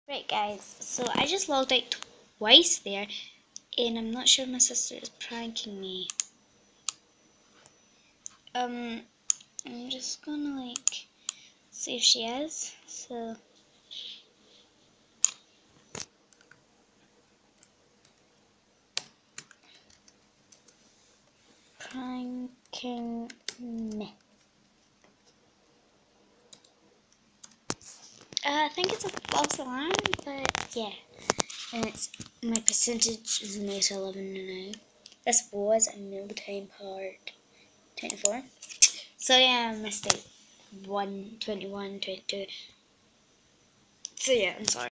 Right guys, so I just logged out twice there and I'm not sure if my sister is pranking me. I'm just gonna see if she is. So pranking me. I think it's a false alarm, but yeah. And it's my percentage is now to 11 now. This was a mealtime part 24. So yeah, I missed it. 1, 21, 22. So yeah, I'm sorry.